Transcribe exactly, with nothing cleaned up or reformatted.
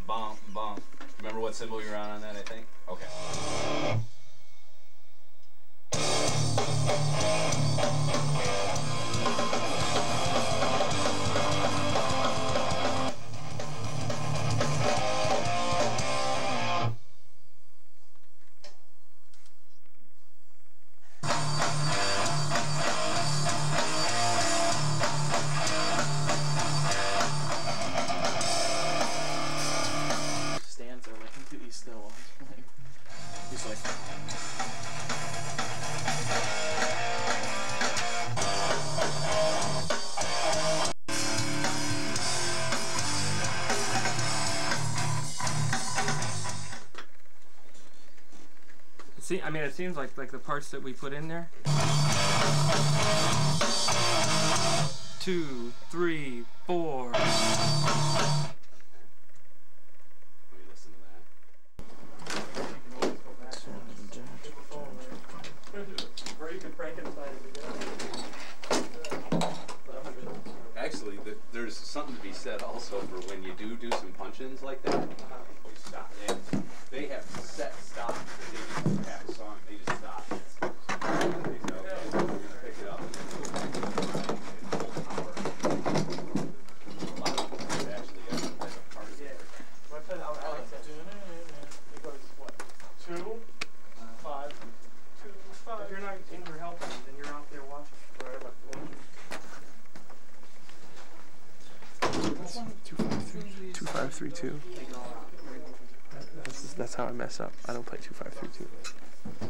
bump, bump. Remember what cymbal you're on on that, I think? Okay. Still, he's like, see, I mean, it seems like like the parts that we put in there. Two, three, four. Actually, there's something to be said also for when you do do some punch-ins like that. You stop, and they have set stops. They just have a song. They just stop. They say, okay, we're gonna pick it up. And then go back to the full power. A lot of them actually as a part of it. it goes what? Two, five, two, five. If you're not in your helping, then you're out there watching. Two five three two five three two. That's, that's how I mess up. I don't play two five three two.